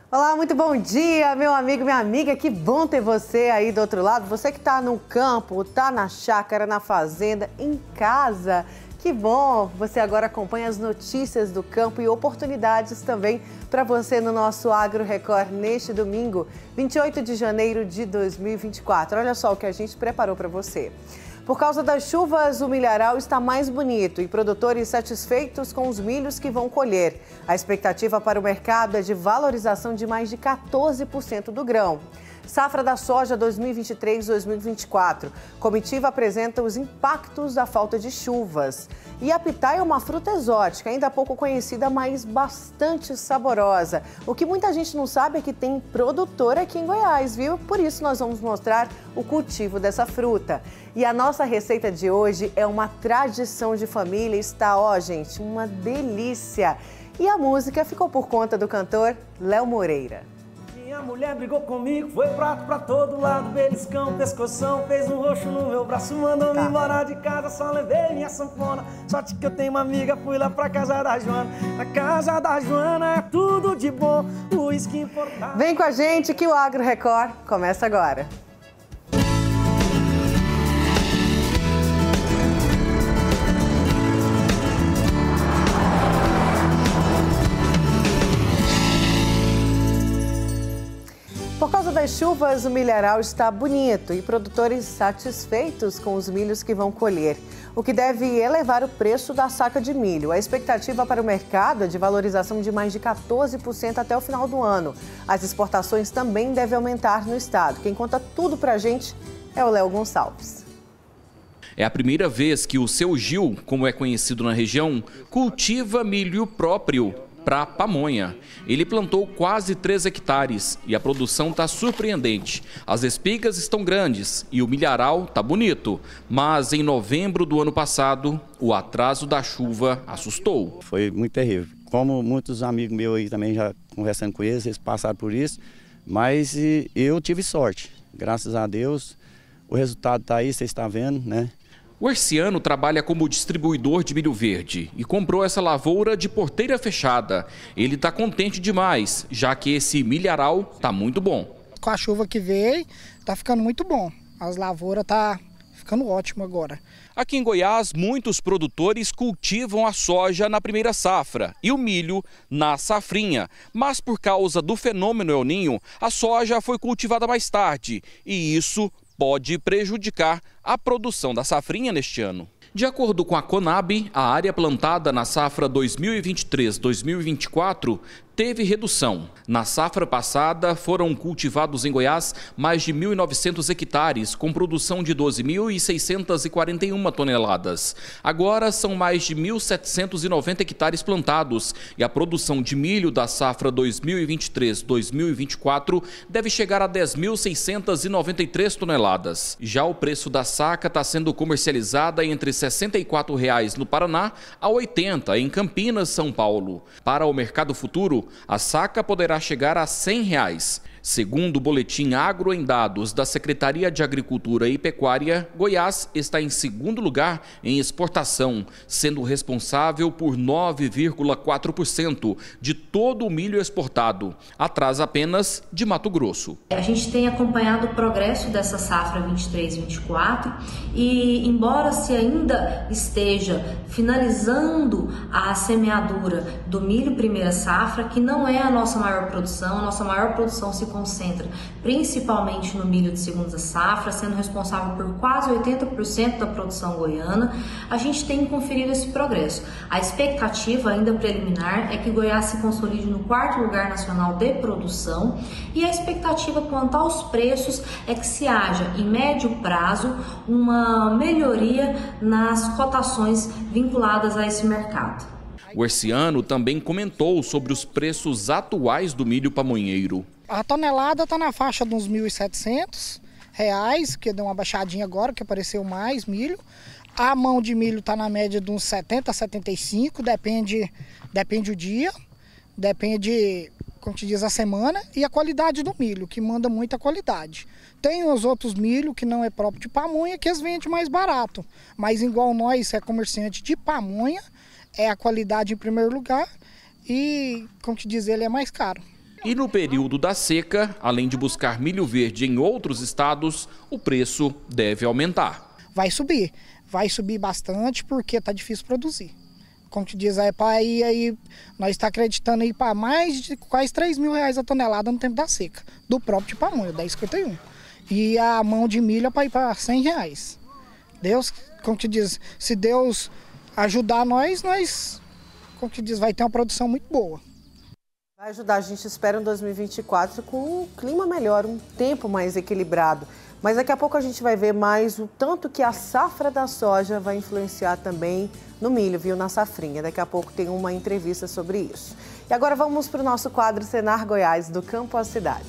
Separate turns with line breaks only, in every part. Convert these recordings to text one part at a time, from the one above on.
Olá, muito bom dia, meu amigo, minha amiga. Que bom ter você aí do outro lado. Você que está no campo, está na chácara, na fazenda, em casa. Que bom! Você agora acompanha as notícias do campo e oportunidades também para você no nosso Agro Record neste domingo, 28 de janeiro de 2024. Olha só o que a gente preparou para você. Por causa das chuvas, o milharal está mais bonito e produtores satisfeitos com os milhos que vão colher. A expectativa para o mercado é de valorização de mais de 14% do grão. Safra da soja 2023-2024. Comitiva apresenta os impactos da falta de chuvas. E a pitaia é uma fruta exótica, ainda pouco conhecida, mas bastante saborosa. O que muita gente não sabe é que tem produtor aqui em Goiás, viu? Por isso nós vamos mostrar o cultivo dessa fruta. E a nossa receita de hoje é uma tradição de família. Está, ó, gente, uma delícia. E a música ficou por conta do cantor Léo Moreira.
Minha mulher brigou comigo, foi prato pra todo lado, beliscão, pescoção, fez um roxo no meu braço, mandou me embora de casa, só levei minha sanfona. Sorte que eu tenho uma amiga, fui lá pra casa da Joana. Na casa da Joana é tudo de bom, o uísque importado.
Vem com a gente que o Agro Record começa agora. Por causa das chuvas, o milharal está bonito e produtores satisfeitos com os milhos que vão colher, o que deve elevar o preço da saca de milho. A expectativa para o mercado é de valorização de mais de 14% até o final do ano. As exportações também devem aumentar no estado. Quem conta tudo pra gente é o Léo Gonçalves.
É a primeira vez que o Seu Gil, como é conhecido na região, cultiva milho próprio para pamonha. Ele plantou quase 3 hectares e a produção está surpreendente. As espigas estão grandes e o milharal está bonito, mas em novembro do ano passado, o atraso da chuva assustou.
Foi muito terrível. Como muitos amigos meus aí também, já conversando com eles passaram por isso, mas eu tive sorte. Graças a Deus, o resultado está aí, você está vendo, né?
O Herciano trabalha como distribuidor de milho verde e comprou essa lavoura de porteira fechada. Ele está contente demais, já que esse milharal está muito bom.
Com a chuva que veio, está ficando muito bom. As lavouras estão ficando ótimo agora.
Aqui em Goiás, muitos produtores cultivam a soja na primeira safra e o milho na safrinha. Mas por causa do fenômeno El Ninho, a soja foi cultivada mais tarde e isso pode prejudicar a produção da safrinha neste ano. De acordo com a Conab, a área plantada na safra 2023-2024 teve redução. Na safra passada, foram cultivados em Goiás mais de 1.900 hectares, com produção de 12.641 toneladas. Agora são mais de 1.790 hectares plantados e a produção de milho da safra 2023-2024 deve chegar a 10.693 toneladas. Já o preço da saca está sendo comercializada entre R$ 64,00 no Paraná a R$ 80,00 em Campinas, São Paulo. Para o mercado futuro, a saca poderá chegar a R$ 100,00. Segundo o boletim Agro em Dados da Secretaria de Agricultura e Pecuária, Goiás está em segundo lugar em exportação, sendo responsável por 9,4% de todo o milho exportado, atrás apenas de Mato Grosso.
A gente tem acompanhado o progresso dessa safra 23-24 e, embora se ainda esteja finalizando a semeadura do milho primeira safra, que não é a nossa maior produção se concentra principalmente no milho de segunda safra, sendo responsável por quase 80% da produção goiana, a gente tem conferido esse progresso. A expectativa ainda preliminar é que Goiás se consolide no 4º lugar nacional de produção e a expectativa quanto aos preços é que se haja, em médio prazo, uma melhoria nas cotações vinculadas a esse mercado.
O Herciano também comentou sobre os preços atuais do milho pamonheiro.
A tonelada está na faixa de uns R$ 1.700, que deu uma baixadinha agora, que apareceu mais milho. A mão de milho está na média de uns 70 a 75, depende o dia, depende, como te diz, a semana e a qualidade do milho, que manda muita qualidade. Tem os outros milho que não é próprio de pamonha, que eles vendem mais barato, mas igual nós, é comerciante de pamonha, é a qualidade em primeiro lugar e, como te diz, ele é mais caro.
E no período da seca, além de buscar milho verde em outros estados, o preço deve aumentar.
Vai subir bastante porque está difícil produzir. Como te diz, aí nós estamos acreditando aí para mais de quase R$3.000 a tonelada no tempo da seca, do próprio de pamonha, 10,51. E a mão de milho é para ir para R$100. Deus, como te diz, se Deus ajudar nós, como te diz, vai ter uma produção muito boa.
Vai ajudar, a gente espera em 2024 com um clima melhor, um tempo mais equilibrado. Mas daqui a pouco a gente vai ver mais o tanto que a safra da soja vai influenciar também no milho, viu, na safrinha. Daqui a pouco tem uma entrevista sobre isso. E agora vamos para o nosso quadro Senar Goiás, do campo à cidade.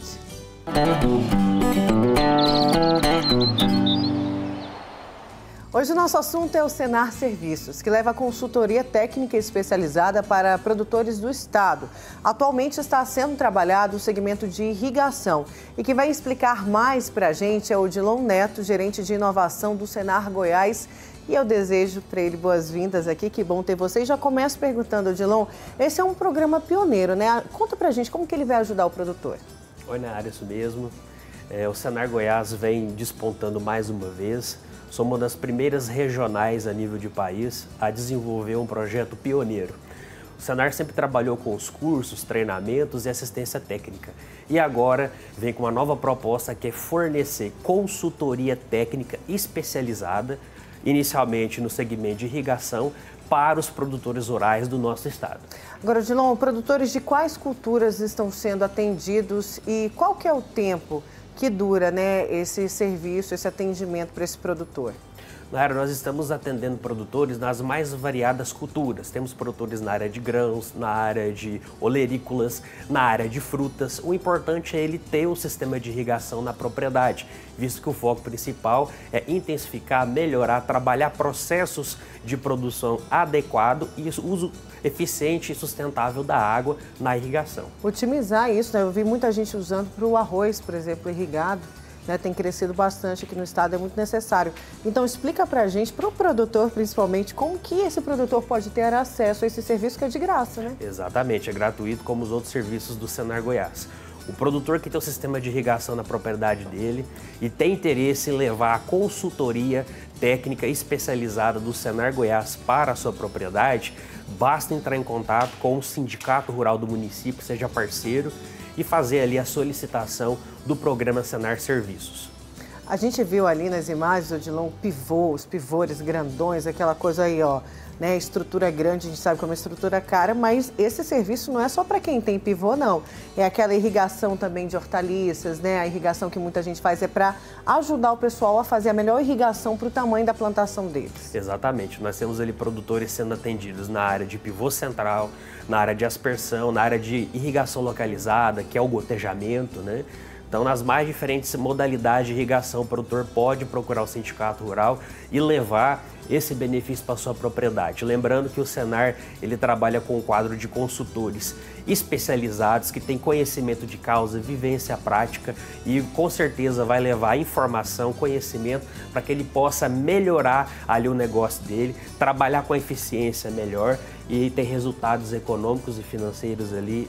Hoje o nosso assunto é o Senar Serviços, que leva consultoria técnica especializada para produtores do estado. Atualmente está sendo trabalhado o segmento de irrigação. E quem vai explicar mais para a gente é o Odilon Neto, gerente de inovação do Senar Goiás. E eu desejo para ele boas-vindas aqui, que bom ter você. E já começo perguntando, Odilon, esse é um programa pioneiro, né? Conta para a gente como que ele vai ajudar o produtor.
Oi, Nayara, isso mesmo. O Senar Goiás vem despontando mais uma vez. Somos uma das primeiras regionais a nível de país a desenvolver um projeto pioneiro. O Senar sempre trabalhou com os cursos, treinamentos e assistência técnica. E agora vem com uma nova proposta que é fornecer consultoria técnica especializada, inicialmente no segmento de irrigação, para os produtores rurais do nosso estado.
Agora, Odilon, produtores de quais culturas estão sendo atendidos e qual que é o tempo que dura, né, esse serviço, esse atendimento para esse produtor?
Nayara, nós estamos atendendo produtores nas mais variadas culturas. Temos produtores na área de grãos, na área de olerícolas, na área de frutas. O importante é ele ter o sistema de irrigação na propriedade, visto que o foco principal é intensificar, melhorar, trabalhar processos de produção adequado e uso eficiente e sustentável da água na irrigação.
Otimizar isso, né? Eu vi muita gente usando para o arroz, por exemplo, irrigado. Né, tem crescido bastante aqui no estado, é muito necessário. Então explica pra gente, pro produtor principalmente, como que esse produtor pode ter acesso a esse serviço que é de graça, né?
Exatamente, é gratuito como os outros serviços do Senar Goiás. O produtor que tem o sistema de irrigação na propriedade dele e tem interesse em levar a consultoria técnica especializada do Senar Goiás para a sua propriedade, basta entrar em contato com o sindicato rural do município, seja parceiro, e fazer ali a solicitação do programa Senar Serviços.
A gente viu ali nas imagens, Odilon, os pivôs grandões, aquela coisa aí, ó, né? Estrutura grande, a gente sabe que é uma estrutura cara, mas esse serviço não é só para quem tem pivô, não. É aquela irrigação também de hortaliças, né? A irrigação que muita gente faz é para ajudar o pessoal a fazer a melhor irrigação para o tamanho da plantação deles.
Exatamente. Nós temos ali produtores sendo atendidos na área de pivô central, na área de aspersão, na área de irrigação localizada, que é o gotejamento, né? Então, nas mais diferentes modalidades de irrigação, o produtor pode procurar o sindicato rural e levar esse benefício para a sua propriedade. Lembrando que o Senar, ele trabalha com um quadro de consultores especializados que têm conhecimento de causa, vivência prática e com certeza vai levar informação, conhecimento para que ele possa melhorar ali o negócio dele, trabalhar com eficiência melhor e ter resultados econômicos e financeiros ali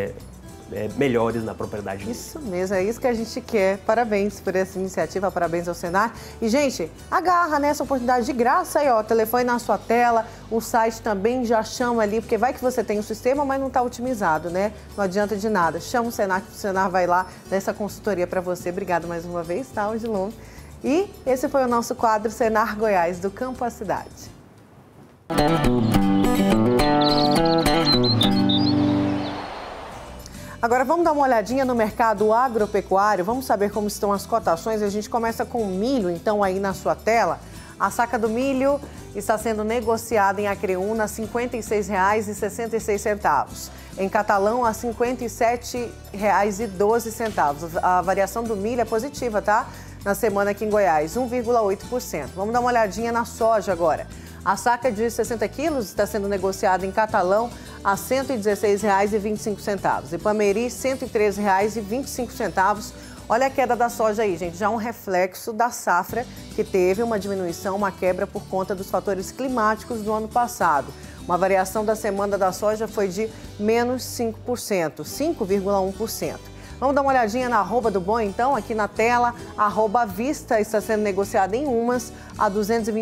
melhores na propriedade dele.
Isso mesmo, é isso que a gente quer. Parabéns por essa iniciativa, parabéns ao Senar. E, gente, agarra nessa oportunidade de graça aí, ó, telefone na sua tela, o site também já chama ali, porque vai que você tem o sistema, mas não está otimizado, né? Não adianta de nada. Chama o Senar, que o Senar vai lá nessa consultoria para você. Obrigado mais uma vez, tá, Odilon? E esse foi o nosso quadro Senar Goiás, do campo à cidade. Agora vamos dar uma olhadinha no mercado agropecuário, vamos saber como estão as cotações. A gente começa com o milho, então, aí na sua tela. A saca do milho está sendo negociada em Acreúna a R$ 56,66. Em Catalão, a R$ 57,12. A variação do milho é positiva, tá? Na semana aqui em Goiás, 1,8%. Vamos dar uma olhadinha na soja agora. A saca de 60 quilos está sendo negociada em Catalão a R$ 116,25. E Pameri, R$ 113,25. Olha a queda da soja aí, gente. Já um reflexo da safra que teve uma diminuição, uma quebra por conta dos fatores climáticos do ano passado. Uma variação da semana da soja foi de menos 5%, 5,1%. Vamos dar uma olhadinha na arroba do boi, então, aqui na tela. A arroba à vista está sendo negociada em Umas a R$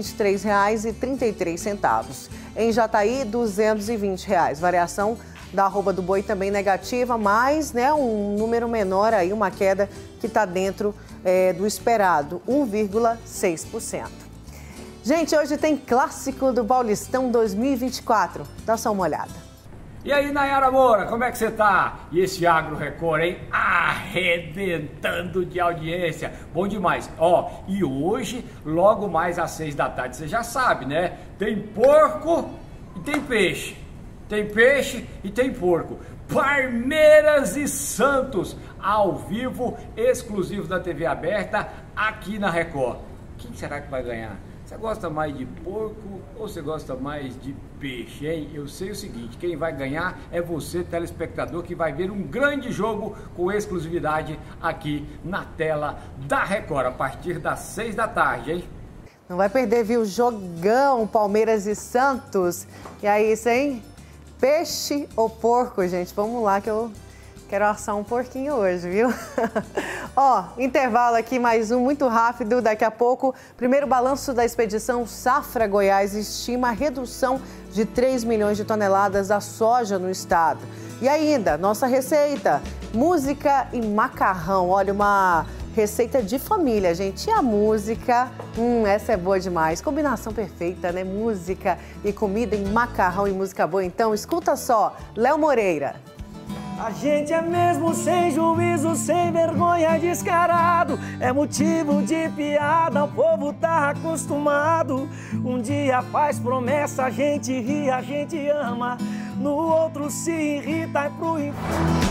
223,33. Em Jataí, R$ 220. Variação da arroba do boi também negativa, mas né, um número menor aí, uma queda que está dentro do esperado, 1,6%. Gente, hoje tem clássico do Paulistão 2024. Dá só uma olhada.
E aí, Nayara Moura, como é que você tá? E esse Agro Record, hein? Arrebentando de audiência. Bom demais. Ó, e hoje, logo mais às 6 da tarde, você já sabe, né? Tem porco e tem peixe. Tem peixe e tem porco. Palmeiras e Santos, ao vivo, exclusivo da TV aberta, aqui na Record. Quem será que vai ganhar? Você gosta mais de porco ou você gosta mais de peixe, hein? Eu sei o seguinte, quem vai ganhar é você, telespectador, que vai ver um grande jogo com exclusividade aqui na tela da Record, a partir das 6 da tarde, hein?
Não vai perder, viu? Jogão, Palmeiras e Santos. E aí, isso, hein? Peixe ou porco, gente? Vamos lá que eu quero assar um porquinho hoje, viu? Ó, intervalo aqui, mais um muito rápido. Daqui a pouco, primeiro balanço da expedição Safra Goiás estima a redução de 3 milhões de toneladas da soja no estado. E ainda, nossa receita, música e macarrão. Olha, uma receita de família, gente. E a música, essa é boa demais. Combinação perfeita, né? Música e comida e macarrão e música boa. Então, escuta só, Léo Moreira.
A gente é mesmo sem juízo, sem vergonha, descarado. É motivo de piada, o povo tá acostumado. Um dia faz promessa, a gente ri, a gente ama. No outro se irrita e pro inferno.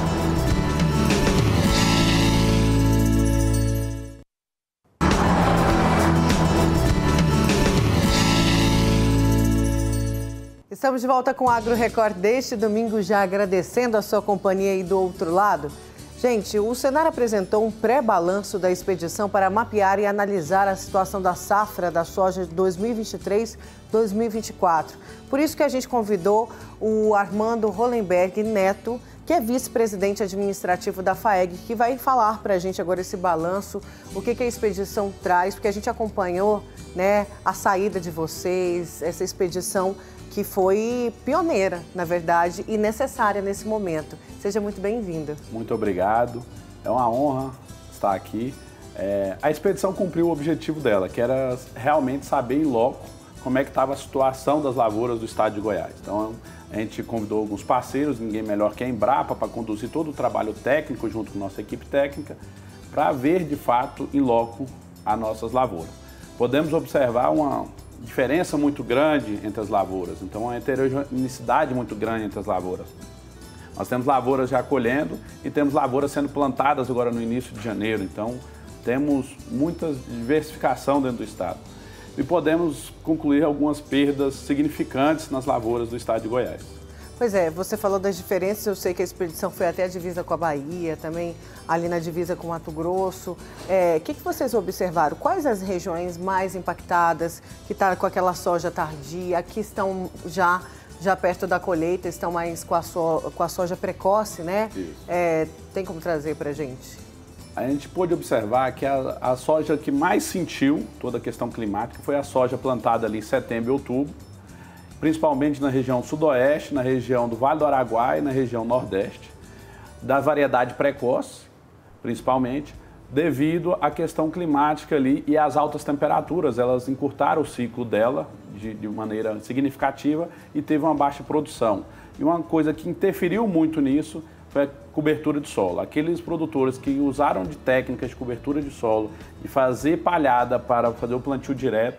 Estamos de volta com o Agro Record deste domingo, já agradecendo a sua companhia aí do outro lado. Gente, o Senar apresentou um pré-balanço da expedição para mapear e analisar a situação da safra da soja de 2023-2024. Por isso que a gente convidou o Armando Hollenberg Neto, que é vice-presidente administrativo da FAEG, que vai falar para a gente agora esse balanço, o que a expedição traz, porque a gente acompanhou, né, a saída de vocês, essa expedição que foi pioneira, na verdade, e necessária nesse momento. Seja muito bem-vindo.
Muito obrigado. É uma honra estar aqui. A expedição cumpriu o objetivo dela, que era realmente saber em loco como é que estava a situação das lavouras do estado de Goiás. Então, a gente convidou alguns parceiros, ninguém melhor que a Embrapa, para conduzir todo o trabalho técnico junto com a nossa equipe técnica, para ver, de fato, em loco as nossas lavouras. Podemos observar uma diferença muito grande entre as lavouras, então uma heterogeneidade muito grande entre as lavouras. Nós temos lavouras já colhendo e temos lavouras sendo plantadas agora no início de janeiro, então temos muita diversificação dentro do estado. E podemos concluir algumas perdas significantes nas lavouras do estado de Goiás.
Pois é, você falou das diferenças, eu sei que a expedição foi até a divisa com a Bahia, também ali na divisa com o Mato Grosso. O que vocês observaram? Quais as regiões mais impactadas, que estão com aquela soja tardia, que estão já perto da colheita, estão mais com a soja precoce, né? Tem como trazer para a gente?
A gente pôde observar que a soja que mais sentiu toda a questão climática foi a soja plantada ali em setembro e outubro, principalmente na região sudoeste, na região do Vale do Araguaia e na região nordeste, da variedade precoce, principalmente, devido à questão climática ali e às altas temperaturas. Elas encurtaram o ciclo dela de maneira significativa e teve uma baixa produção. E uma coisa que interferiu muito nisso foi a cobertura de solo. Aqueles produtores que usaram de técnicas de cobertura de solo e fazer palhada para fazer o plantio direto,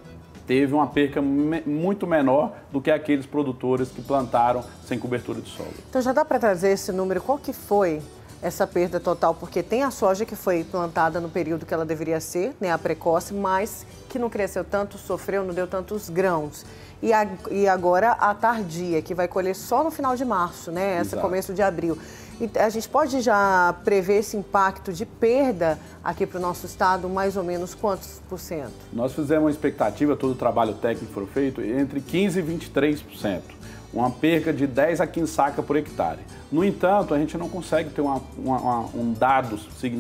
teve uma perca muito menor do que aqueles produtores que plantaram sem cobertura de solo.
Então já dá para trazer esse número, qual que foi essa perda total? Porque tem a soja que foi plantada no período que ela deveria ser, né, a precoce, mas que não cresceu tanto, sofreu, não deu tantos grãos. E agora a tardia, que vai colher só no final de março, né, esse começo de abril. E a gente pode já prever esse impacto de perda aqui para o nosso estado, mais ou menos quantos %?
Nós fizemos uma expectativa, todo o trabalho técnico foi feito, entre 15% e 23%. Uma perca de 10 a 15 sacas por hectare. No entanto, a gente não consegue ter um dado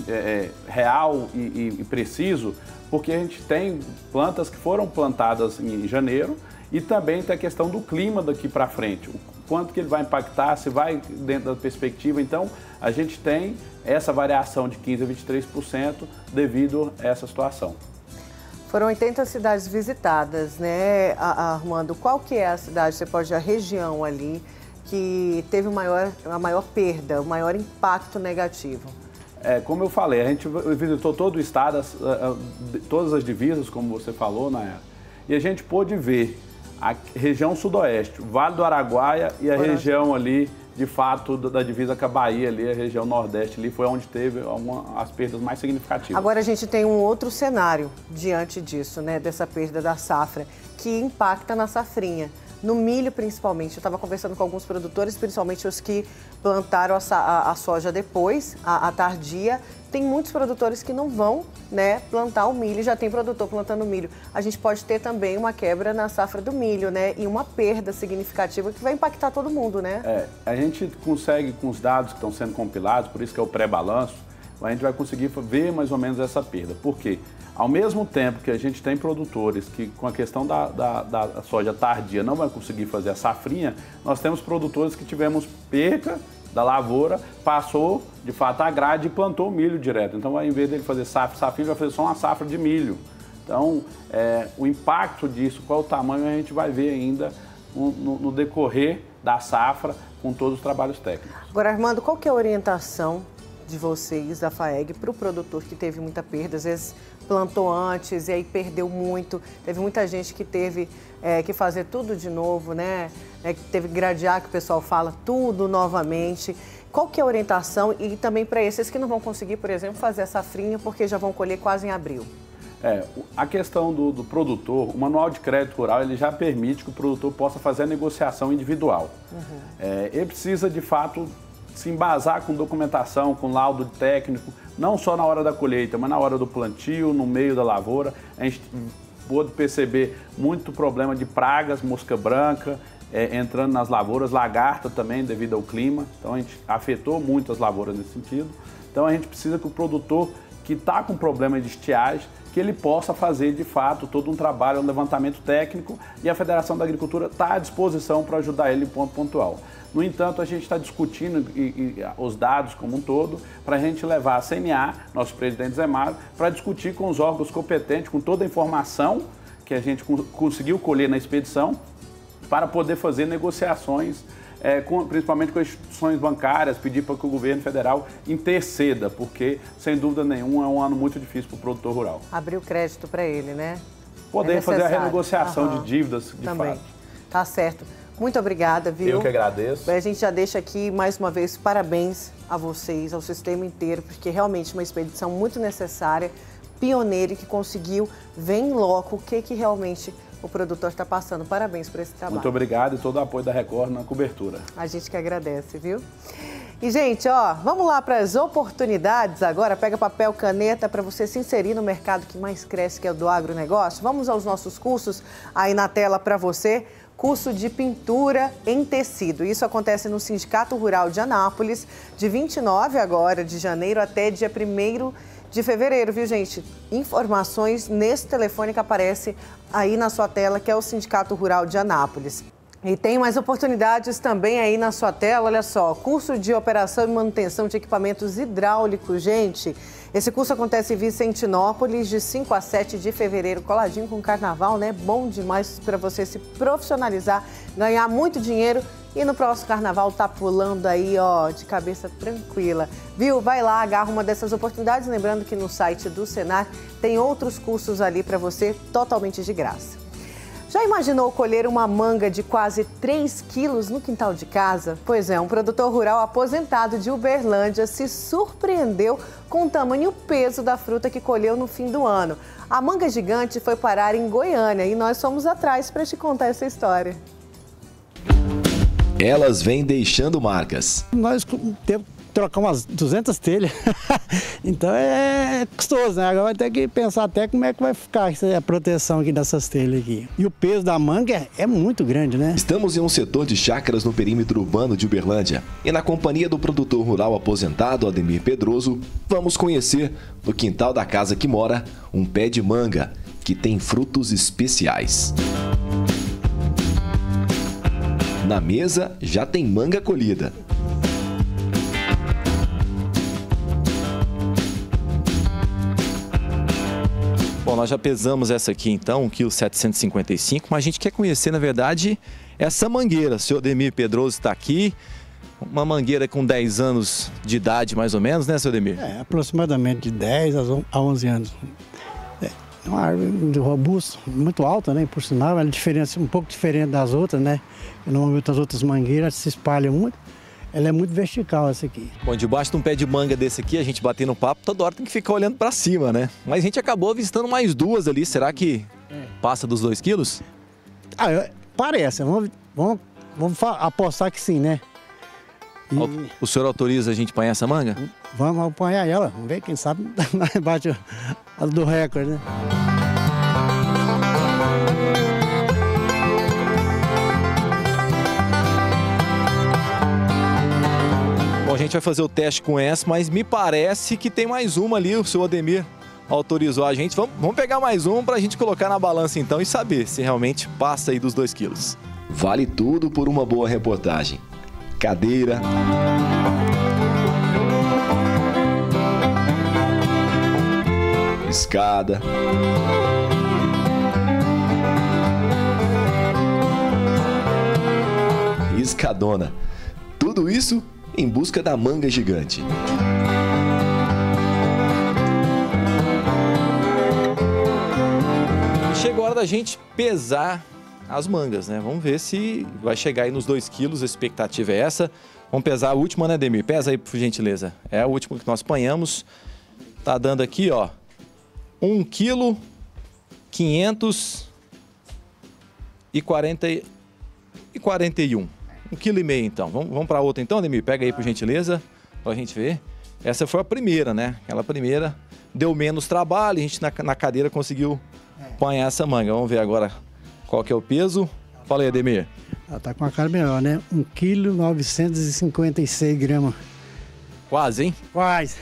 real e preciso, porque a gente tem plantas que foram plantadas em janeiro e também tem a questão do clima daqui para frente. O quanto que ele vai impactar, se vai dentro da perspectiva. Então, a gente tem essa variação de 15% a 23% devido a essa situação.
Foram 80 cidades visitadas, né, Armando? Qual que é a cidade, você pode, a região ali, que teve a maior perda, o maior impacto negativo?
Como eu falei, a gente visitou todo o estado, todas as divisas, como você falou, Nayara, e a gente pôde ver a região sudoeste, o Vale do Araguaia e a região ali, de fato, da divisa com a Bahia, ali, a região nordeste, ali foi onde teve as perdas mais significativas.
Agora a gente tem um outro cenário diante disso, né, dessa perda da safra, que impacta na safrinha. No milho, principalmente. Eu estava conversando com alguns produtores, principalmente os que plantaram a soja depois, a tardia. Tem muitos produtores que não vão, né, plantar o milho, já tem produtor plantando milho. A gente pode ter também uma quebra na safra do milho, né, e uma perda significativa que vai impactar todo mundo, né?
A gente consegue, com os dados que estão sendo compilados, por isso que é o pré-balanço, a gente vai conseguir ver mais ou menos essa perda. Por quê? Ao mesmo tempo que a gente tem produtores que, com a questão da soja tardia, não vai conseguir fazer a safrinha, nós temos produtores que tivemos perca da lavoura, passou, de fato, a grade e plantou milho direto. Então, ao invés dele fazer safrinha, vai fazer só uma safra de milho. Então, o impacto disso, qual o tamanho, a gente vai ver ainda no decorrer da safra, com todos os trabalhos técnicos.
Agora, Armando, qual que é a orientação de vocês, da FAEG, para o produtor que teve muita perda? Às vezes plantou antes e aí perdeu muito. Teve muita gente que teve que fazer tudo de novo, né? Que teve que gradear, que o pessoal fala, tudo novamente. Qual que é a orientação? E também para esses que não vão conseguir, por exemplo, fazer a safrinha porque já vão colher quase em abril.
A questão do produtor, o Manual de Crédito Rural, ele já permite que o produtor possa fazer a negociação individual. Ele precisa, de fato, se embasar com documentação, com laudo técnico, não só na hora da colheita, mas na hora do plantio, no meio da lavoura. A gente pôde perceber muito problema de pragas, mosca branca, entrando nas lavouras, lagarta também devido ao clima. Então a gente afetou muito as lavouras nesse sentido. Então a gente precisa que o produtor que está com problema de estiagem, que ele possa fazer de fato todo um trabalho, um levantamento técnico, e a Federação da Agricultura está à disposição para ajudar ele em ponto pontual. No entanto, a gente está discutindo os dados como um todo para a gente levar a CNA, nosso presidente Zé Mário, para discutir com os órgãos competentes, com toda a informação que a gente conseguiu colher na expedição, para poder fazer negociações, principalmente com as instituições bancárias, pedir para que o governo federal interceda, porque, sem dúvida nenhuma, é um ano muito difícil para o produtor rural.
Abrir o crédito para ele, né?
Poder fazer a renegociação de dívidas, de fato.
Tá certo. Muito obrigada, viu?
Eu que agradeço.
A gente já deixa aqui, mais uma vez, parabéns a vocês, ao sistema inteiro, porque realmente uma expedição muito necessária, pioneira e que conseguiu ver em loco o que realmente o produtor está passando. Parabéns por esse trabalho.
Muito obrigado e todo o apoio da Record na cobertura.
A gente que agradece, viu? E, gente, vamos lá para as oportunidades agora. Pega papel, caneta para você se inserir no mercado que mais cresce, que é o do agronegócio. Vamos aos nossos cursos aí na tela para você. Curso de pintura em tecido. Isso acontece no Sindicato Rural de Anápolis, de 29 agora de janeiro até dia 1º de fevereiro, viu, gente? Informações nesse telefone que aparece aí na sua tela, que é o Sindicato Rural de Anápolis. E tem mais oportunidades também aí na sua tela, olha só, curso de operação e manutenção de equipamentos hidráulicos, gente. Esse curso acontece em Vicentinópolis, de 5 a 7 de fevereiro, coladinho com o carnaval, né? Bom demais para você se profissionalizar, ganhar muito dinheiro e no próximo carnaval tá pulando aí, de cabeça tranquila. Viu? Vai lá, agarra uma dessas oportunidades, lembrando que no site do Senar tem outros cursos ali para você, totalmente de graça. Já imaginou colher uma manga de quase 3 quilos no quintal de casa? Pois é, um produtor rural aposentado de Uberlândia se surpreendeu com o tamanho e o peso da fruta que colheu no fim do ano. A manga gigante foi parar em Goiânia e nós fomos atrás para te contar essa história.
Elas vêm deixando marcas.
Nós
trocar umas 200 telhas. Então é custoso, né? Agora vai ter que pensar até como é que vai ficar a proteção aqui dessas telhas aqui. E o peso da manga é muito grande, né?
Estamos em um setor de chácaras no perímetro urbano de Uberlândia. E na companhia do produtor rural aposentado Ademir Pedroso, vamos conhecer, no quintal da casa que mora, um pé de manga que tem frutos especiais. Na mesa já tem manga colhida.
Bom, nós já pesamos essa aqui então, 1,755 kg, mas a gente quer conhecer, na verdade, essa mangueira. O senhor Ademir Pedroso está aqui, uma mangueira com 10 anos de idade mais ou menos, né, senhor Ademir?
É, aproximadamente de 10 a 11 anos. É uma árvore de robusto, muito alta, né, por sinal, ela é um pouco diferente das outras, né? Normalmente as outras mangueiras se espalham muito. Ela é muito vertical essa aqui.
Bom, debaixo de um pé de manga desse aqui, a gente batendo um papo, toda hora tem que ficar olhando para cima, né? Mas a gente acabou avistando mais duas ali. Será que passa dos 2 quilos?
Parece. Vamos apostar que sim, né?
O senhor autoriza a gente apanhar essa manga?
Vamos apanhar ela. Vamos ver, quem sabe bate a do recorde, né?
A gente vai fazer o teste com essa, mas me parece que tem mais uma ali, o seu Ademir autorizou a gente. Vamos pegar mais uma para a gente colocar na balança então e saber se realmente passa aí dos 2 quilos.
Vale tudo por uma boa reportagem. Cadeira, escada, escadona. Tudo isso em busca da manga gigante.
Chegou a hora da gente pesar as mangas, né? Vamos ver se vai chegar aí nos 2 quilos, a expectativa é essa. Vamos pesar a última, né, Ademir? Pesa aí, por gentileza. É a última que nós apanhamos. Tá dando aqui, ó, 1,541 kg. 1,5 kg então. Vamos para outra então, Ademir? Pega aí, por gentileza, para a gente ver. Essa foi a primeira, né? Aquela primeira deu menos trabalho, a gente na cadeira conseguiu apanhar essa manga. Vamos ver agora qual que é o peso. Fala aí, Ademir.
Ela tá com a cara melhor, né? 1,956 kg.
Quase, hein?
Quase.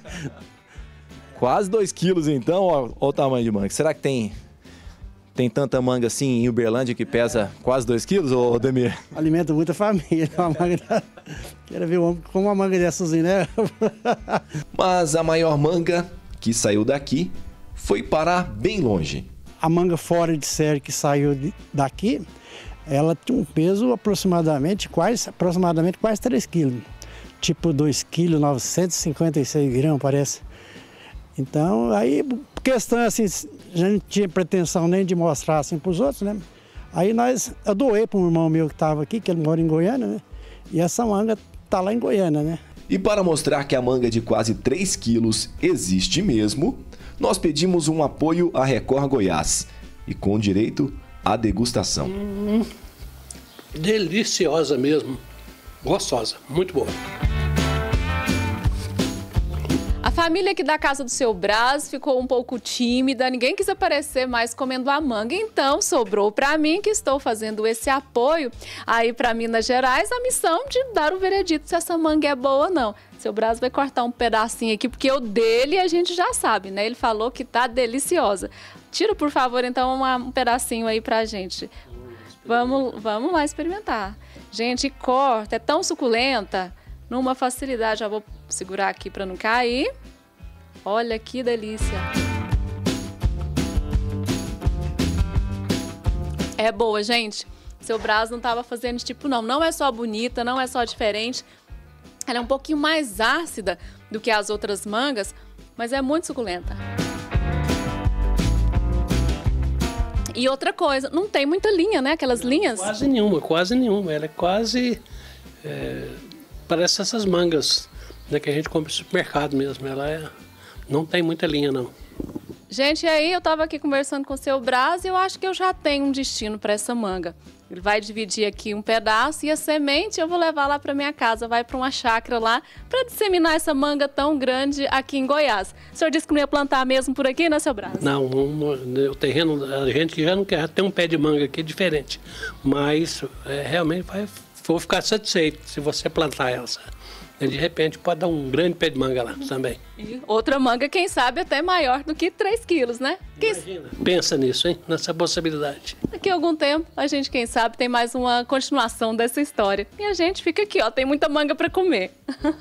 Quase 2 quilos então, ó o tamanho de manga. Será que tem tanta manga assim em Uberlândia que pesa quase 2 quilos, ô Ademir?
Alimenta muita família. Quero ver como uma manga dessas, né?
Mas a maior manga que saiu daqui foi parar bem longe.
A manga fora de série que saiu daqui, ela tinha um peso aproximadamente quase 3 quilos. Tipo 2,956 kg, parece. Então, aí, questão assim, a gente não tinha pretensão nem de mostrar assim para os outros, né? Aí eu doei para um irmão meu que estava aqui, que ele mora em Goiânia, né? E essa manga tá lá em Goiânia, né?
E para mostrar que a manga de quase 3 quilos existe mesmo, nós pedimos um apoio à Record Goiás e com direito à degustação.
Deliciosa mesmo, gostosa, muito boa.
A família aqui da casa do seu Brás ficou um pouco tímida, ninguém quis aparecer mais comendo a manga, então sobrou para mim, que estou fazendo esse apoio aí para Minas Gerais, a missão de dar o veredito se essa manga é boa ou não. Seu Brás vai cortar um pedacinho aqui, porque o dele a gente já sabe, né? Ele falou que tá deliciosa. Tira, por favor, então, um pedacinho aí pra gente. Vamos lá experimentar. Gente, corta, é tão suculenta, numa facilidade. Já vou segurar aqui para não cair. Olha que delícia. É boa, gente. Seu Brás não estava fazendo tipo não. Não é só bonita, não é só diferente. Ela é um pouquinho mais ácida do que as outras mangas, mas é muito suculenta. E outra coisa, não tem muita linha, né? Aquelas linhas.
Quase nenhuma, quase nenhuma. Ela é quase... parece essas mangas, né, que a gente compra no supermercado mesmo. Ela não tem muita linha, não.
Gente, e aí eu estava aqui conversando com o seu Brás e eu acho que eu já tenho um destino para essa manga. Ele vai dividir aqui um pedaço e a semente eu vou levar lá para minha casa, vai para uma chácara lá para disseminar essa manga tão grande aqui em Goiás. O senhor disse que não ia plantar mesmo por aqui, né, seu Braz?
Não, o terreno, a gente já não quer ter um pé de manga aqui diferente, mas realmente vou ficar satisfeito se você plantar essa. De repente pode dar um grande pé de manga lá também.
E outra manga, quem sabe, até maior do que 3 quilos, né?
Imagina. Pensa nisso, hein? Nessa possibilidade.
Daqui a algum tempo, a gente, quem sabe, tem mais uma continuação dessa história. E a gente fica aqui, ó, tem muita manga para comer.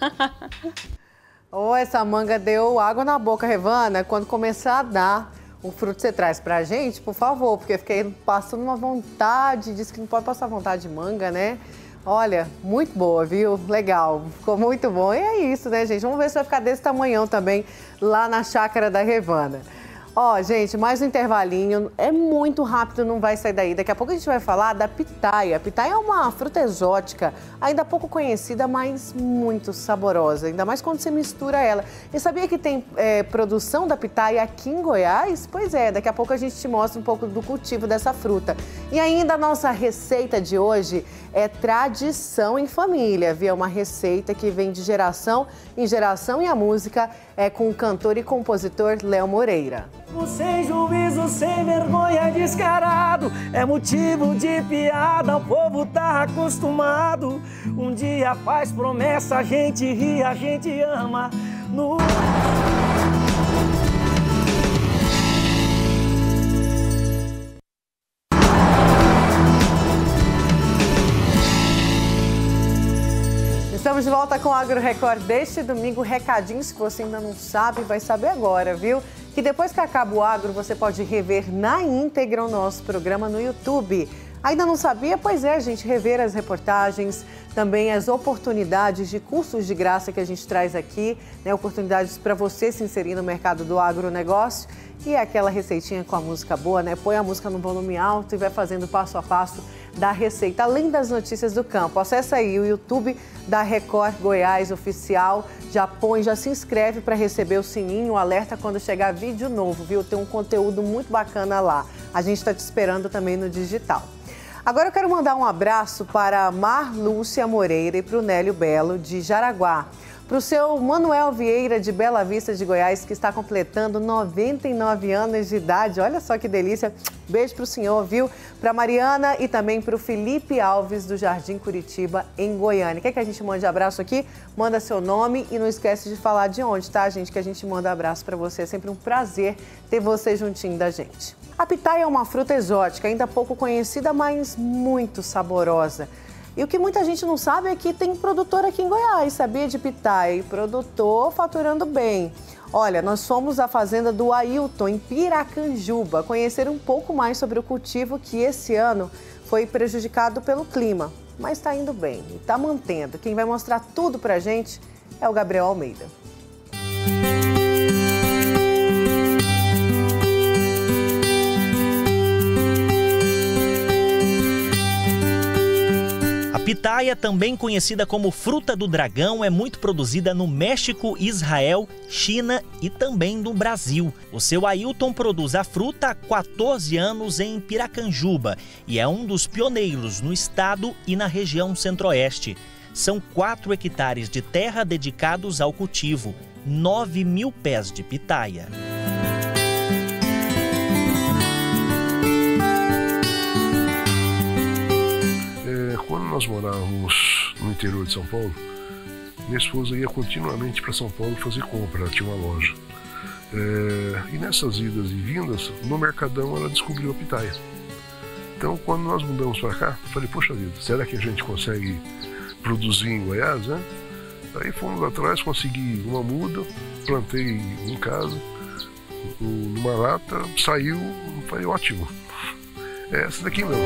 Essa manga deu água na boca, Revana. Quando começar a dar o fruto que você traz pra gente, por favor, porque eu fiquei passando uma vontade, disse que não pode passar vontade de manga, né? Olha, muito boa, viu? Legal, ficou muito bom. E é isso, né, gente? Vamos ver se vai ficar desse tamanhão também lá na chácara da Revana. Ó, gente, mais um intervalinho. É muito rápido, não vai sair daí. Daqui a pouco a gente vai falar da pitaia. A pitaia é uma fruta exótica, ainda pouco conhecida, mas muito saborosa. Ainda mais quando você mistura ela. E sabia que tem produção da pitaia aqui em Goiás? Pois é, daqui a pouco a gente te mostra um pouco do cultivo dessa fruta. E ainda a nossa receita de hoje é tradição em família, viu? É uma receita que vem de geração em geração e a música é com o cantor e compositor Léo Moreira.
Sem juízo, sem vergonha, descarado, é motivo de piada, o povo tá acostumado. Um dia faz promessa, a gente ri, a gente ama.
Estamos de volta com o Agro Record deste domingo. Recadinhos que você ainda não sabe, vai saber agora, viu? Que depois que acaba o agro, você pode rever na íntegra o nosso programa no YouTube. Ainda não sabia? Pois é, gente, rever as reportagens, também as oportunidades de cursos de graça que a gente traz aqui, né? Oportunidades para você se inserir no mercado do agronegócio. E aquela receitinha com a música boa, né? Põe a música no volume alto e vai fazendo passo a passo da receita, além das notícias do campo. Acesse aí o YouTube da Record Goiás Oficial, já se inscreve para receber o sininho, o alerta quando chegar vídeo novo, viu? Tem um conteúdo muito bacana lá. A gente está te esperando também no digital. Agora eu quero mandar um abraço para a Marlúcia Moreira e para o Nélio Belo, de Jaraguá. Para o seu Manuel Vieira, de Bela Vista de Goiás, que está completando 99 anos de idade. Olha só que delícia. Beijo para o senhor, viu? Para a Mariana e também para o Felipe Alves, do Jardim Curitiba, em Goiânia. Quer que a gente mande abraço aqui? Manda seu nome e não esquece de falar de onde, tá, gente? Que a gente manda abraço para você. É sempre um prazer ter você juntinho da gente. A pitaia é uma fruta exótica, ainda pouco conhecida, mas muito saborosa. E o que muita gente não sabe é que tem produtor aqui em Goiás, sabia, de pitaia, e produtor faturando bem. Olha, nós fomos à fazenda do Ailton, em Piracanjuba, conhecer um pouco mais sobre o cultivo que esse ano foi prejudicado pelo clima, mas está indo bem e está mantendo. Quem vai mostrar tudo pra gente é o Gabriel Almeida.
A pitaia, também conhecida como fruta do dragão, é muito produzida no México, Israel, China e também no Brasil. O seu Ailton produz a fruta há 14 anos em Piracanjuba e é um dos pioneiros no estado e na região centro-oeste. São 4 hectares de terra dedicados ao cultivo, 9.000 pés de pitaia.
Quando nós morávamos no interior de São Paulo, minha esposa ia continuamente para São Paulo fazer compra, ela tinha uma loja. E nessas idas e vindas, no Mercadão ela descobriu a pitaia. Então, quando nós mudamos para cá, eu falei, poxa vida, será que a gente consegue produzir em Goiás, né? Aí fomos atrás, consegui uma muda, plantei em casa, numa lata, saiu, falei, ótimo, é essa daqui mesmo.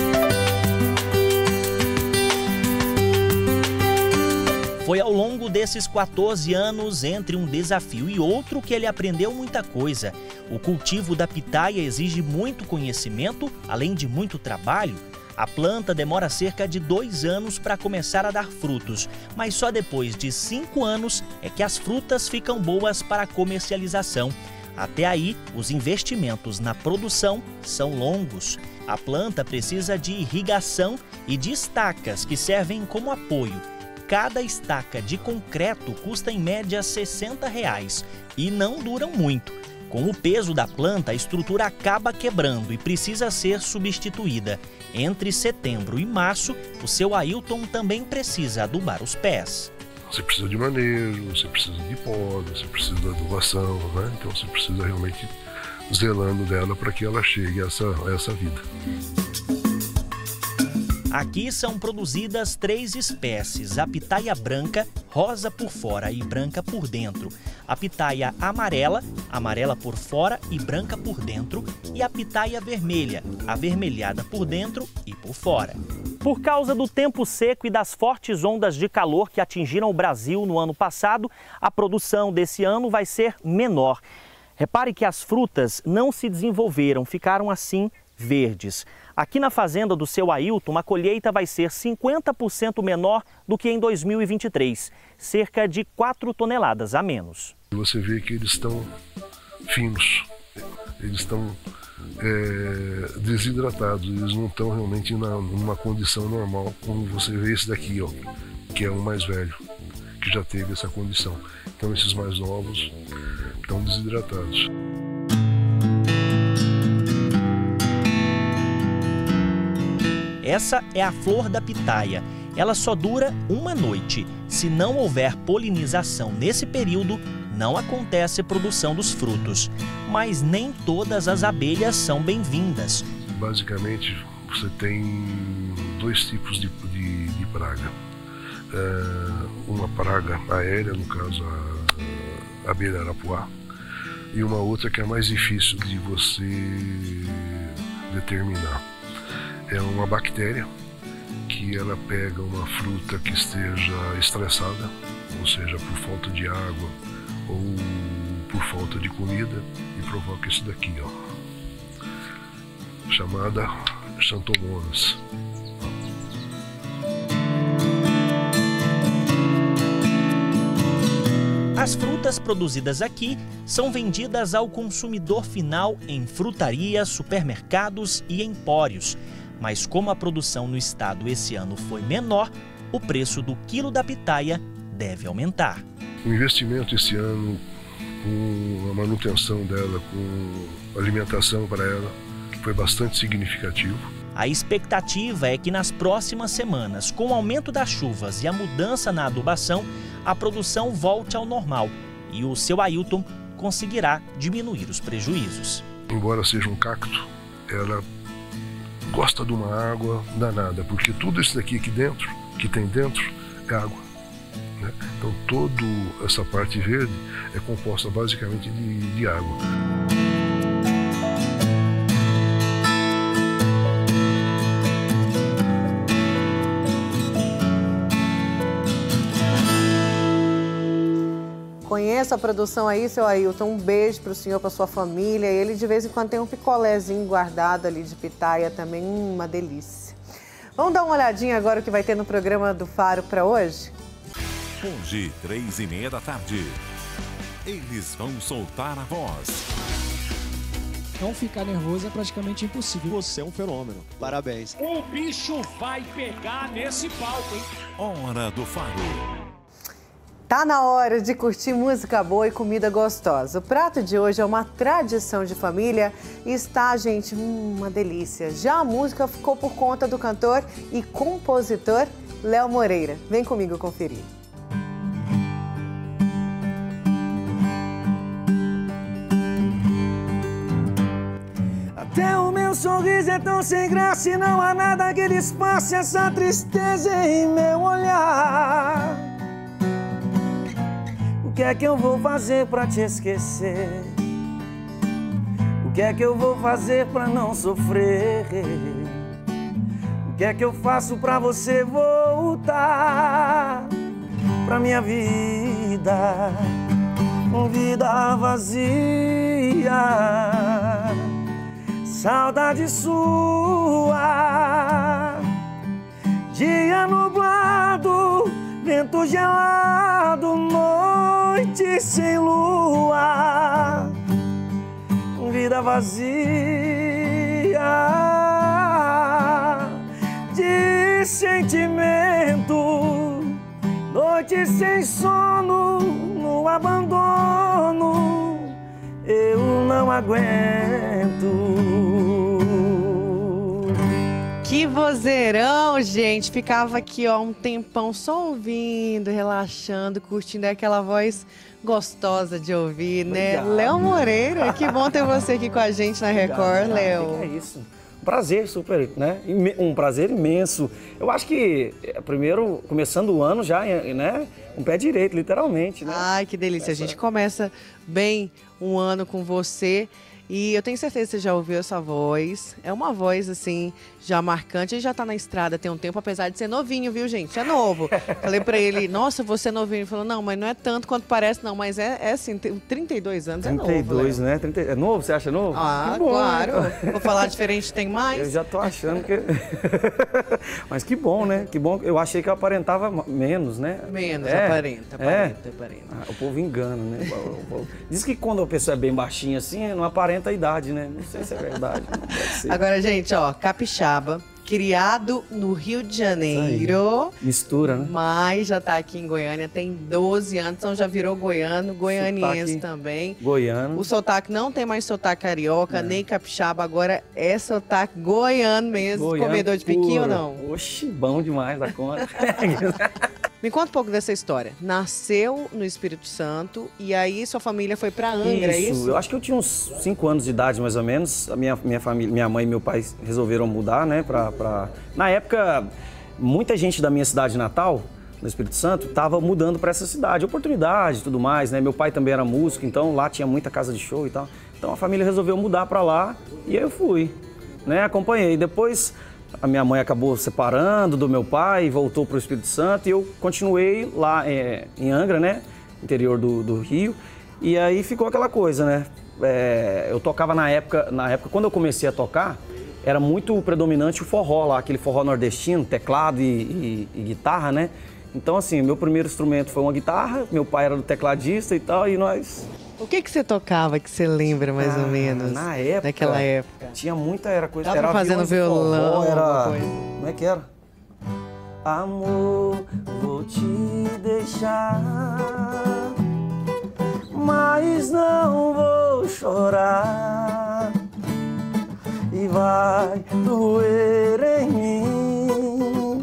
Foi ao longo desses 14 anos, entre um desafio e outro, que ele aprendeu muita coisa. O cultivo da pitaia exige muito conhecimento, além de muito trabalho. A planta demora cerca de 2 anos para começar a dar frutos, mas só depois de 5 anos é que as frutas ficam boas para a comercialização. Até aí, os investimentos na produção são longos. A planta precisa de irrigação e de estacas que servem como apoio. Cada estaca de concreto custa em média R$ 60 e não duram muito. Com o peso da planta, a estrutura acaba quebrando e precisa ser substituída. Entre setembro e março, o seu Ailton também precisa adubar os pés.
Você precisa de manejo, você precisa de poda, você precisa de adubação, né? Então você precisa realmente zelando dela para que ela chegue a essa vida.
Aqui são produzidas 3 espécies, a pitaia branca, rosa por fora e branca por dentro, a pitaia amarela, amarela por fora e branca por dentro, e a pitaia vermelha, avermelhada por dentro e por fora. Por causa do tempo seco e das fortes ondas de calor que atingiram o Brasil no ano passado, a produção desse ano vai ser menor. Repare que as frutas não se desenvolveram, ficaram assim verdes. Aqui na fazenda do seu Ailton, a colheita vai ser 50% menor do que em 2023, cerca de 4 toneladas a menos.
Você vê que eles estão finos, eles estão desidratados, eles não estão realmente numa condição normal, como você vê esse daqui, ó, que é o mais velho, que já teve essa condição. Então esses mais novos estão desidratados.
Essa é a flor da pitaia. Ela só dura uma noite. Se não houver polinização nesse período, não acontece produção dos frutos. Mas nem todas as abelhas são bem-vindas.
Basicamente, você tem 2 tipos de praga. Uma praga aérea, no caso a abelha arapuá, e uma outra que é mais difícil de você determinar. É uma bactéria que ela pega uma fruta que esteja estressada, ou seja, por falta de água ou por falta de comida, e provoca isso daqui, ó, chamada Xanthomonas.
As frutas produzidas aqui são vendidas ao consumidor final em frutarias, supermercados e empórios. Mas como a produção no estado esse ano foi menor, o preço do quilo da pitaia deve aumentar.
O investimento esse ano, com a manutenção dela, com alimentação para ela, foi bastante significativo.
A expectativa é que nas próximas semanas, com o aumento das chuvas e a mudança na adubação, a produção volte ao normal e o seu Ailton conseguirá diminuir os prejuízos.
Embora seja um cacto, ela gosta de uma água danada, porque tudo isso daqui dentro, que tem dentro, é água, né? Então toda essa parte verde é composta basicamente de água.
Conheço a produção aí, seu Ailton. Um beijo para o senhor, para sua família. Ele de vez em quando tem um picolézinho guardado ali de pitaia também, uma delícia. Vamos dar uma olhadinha agora o que vai ter no programa do Faro para hoje?
Hoje, 3h30 da tarde. Eles vão soltar a voz.
Não ficar nervoso é praticamente impossível.
Você é um fenômeno. Parabéns.
O bicho vai pegar nesse palco, hein?
Hora do Faro.
Tá na hora de curtir música boa e comida gostosa. O prato de hoje é uma tradição de família e está, gente, uma delícia. Já a música ficou por conta do cantor e compositor Léo Moreira. Vem comigo conferir.
Até o meu sorriso é tão sem graça e não há nada que disfarce essa tristeza em meu olhar. O que é que eu vou fazer pra te esquecer? O que é que eu vou fazer pra não sofrer? O que é que eu faço pra você voltar pra minha vida? Vida vazia, saudade sua, dia nublado, vento gelado, noite sem lua. vida vazia de sentimento, noite sem sono, no abandono, eu não aguento.
Que vozeirão, gente. Ficava aqui, ó, um tempão só ouvindo, relaxando, curtindo aquela voz gostosa de ouvir, né? Léo Moreira, que bom ter você aqui com a gente na Record, Léo.
É isso. Um prazer super, né? Um prazer imenso. Eu acho que, primeiro, começando o ano já, né? Um pé direito, literalmente, né?
Ai, que delícia. A gente começa bem um ano com você. E eu tenho certeza que você já ouviu essa voz. É uma voz, assim, já marcante. Ele já tá na estrada tem um tempo, apesar de ser novinho, viu, gente? É novo. Falei pra ele, nossa, você é novinho. Ele falou, não, mas não é tanto quanto parece, não. Mas é assim, 32 anos
32,
é novo,
né? 30, é novo? Você acha novo?
Ah,
que bom,
claro.
Né?
Vou falar diferente, tem mais.
Eu já tô achando que... Mas que bom, né? Que bom. Eu achei que eu aparentava menos, né?
Menos, aparenta.
O povo engana, né? Diz que quando a pessoa é bem baixinha assim, não aparenta a idade, né? Não sei se é verdade.
Agora, gente, ó, capixaba, criado no Rio de Janeiro.
Mistura, né?
Mas já tá aqui em Goiânia, tem 12 anos, então já virou goiano, goianiense
sotaque
também.
Goiano.
O sotaque não tem mais sotaque carioca, nem capixaba, agora é sotaque goiano mesmo.
Goiano
Comedor de piqui ou não?
Oxi, bom demais da conta.
Me conta um pouco dessa história. Nasceu no Espírito Santo e aí sua família foi pra Angra, é isso?
Eu acho que eu tinha uns 5 anos de idade, mais ou menos. A minha família, minha mãe e meu pai resolveram mudar, né? Na época, muita gente da minha cidade natal, no Espírito Santo, estava mudando para essa cidade. Oportunidade e tudo mais, né? Meu pai também era músico, então lá tinha muita casa de show e tal. Então a família resolveu mudar para lá e aí eu fui, né? Acompanhei. Depois... A minha mãe acabou separando do meu pai, voltou para o Espírito Santo e eu continuei lá em Angra, né? Interior do Rio. E aí ficou aquela coisa, né? Eu tocava na época, quando eu comecei a tocar, era muito predominante o forró lá, aquele forró nordestino, teclado e guitarra, né? Então, assim, meu primeiro instrumento foi uma guitarra, meu pai era o tecladista e tal, e nós...
O que você tocava que você lembra mais ou menos?
Na época.
Naquela época.
Tinha muita coisa.
Tava fazendo violão,
coisa. Como é que era? Amor, vou te deixar, mas não vou chorar e vai doer em mim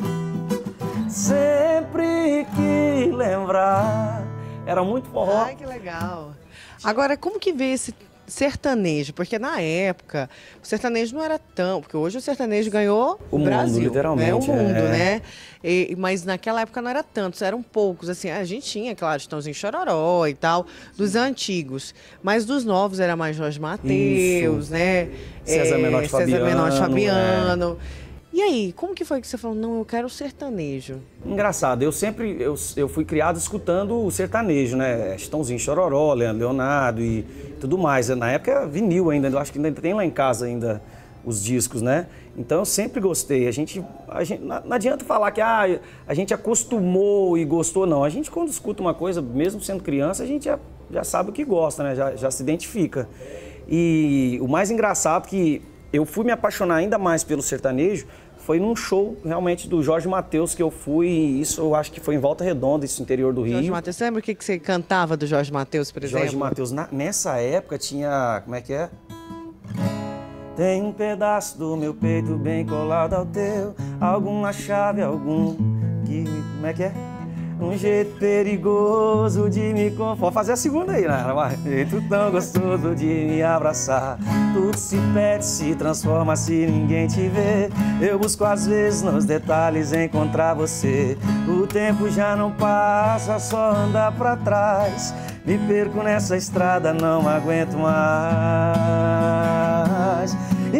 sempre que lembrar. Era muito forró.
Ai, que legal. Agora, como que veio esse sertanejo? Porque na época, o sertanejo não era tão... Porque hoje o sertanejo ganhou o Brasil.
Mundo, literalmente.
Né? O mundo, né? Mas naquela época não era tanto, eram poucos. Assim, a gente tinha, claro, Chitãozinho Chororó e tal, dos antigos. Mas dos novos era mais Jorge Mateus, né?
César Menotti
Fabiano. E aí, como que foi que você falou, não, eu quero sertanejo?
Engraçado, eu fui criado escutando o sertanejo, né? Chitãozinho Chororó, Leonardo e tudo mais. Na época, vinil ainda, eu acho que ainda tem lá em casa ainda os discos, né? Então eu sempre gostei. A gente não adianta falar que a gente acostumou e gostou, não. A gente quando escuta uma coisa, mesmo sendo criança, a gente já sabe o que gosta, né? Já se identifica. E o mais engraçado é que eu fui me apaixonar ainda mais pelo sertanejo foi num show realmente do Jorge Mateus que eu fui, isso eu acho que foi em Volta Redonda, isso no interior do Rio.
Jorge Mateus, você lembra o que você cantava do Jorge Mateus, por exemplo?
Jorge Mateus, nessa época tinha, como é que é? Tem um pedaço do meu peito bem colado ao teu, alguma chave, como é que é? Um jeito perigoso de me conformar. Vou fazer a segunda aí, né? Um jeito tão gostoso de me abraçar. Tudo se perde, se transforma se ninguém te vê. Eu busco às vezes nos detalhes encontrar você. O tempo já não passa, só anda pra trás. Me perco nessa estrada, não aguento mais.